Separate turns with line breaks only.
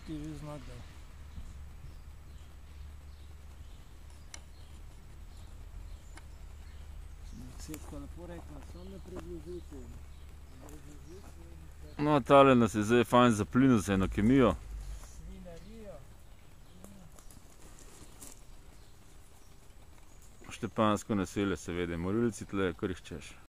ti že znak, da. Cetka lepo rekla, samo ne približujte.
No, tale nas je zdaj fajn zaplinil za eno kemijo.
Svinarijo.
Štepansko naselje seveda, morilci tle, kar jih češ.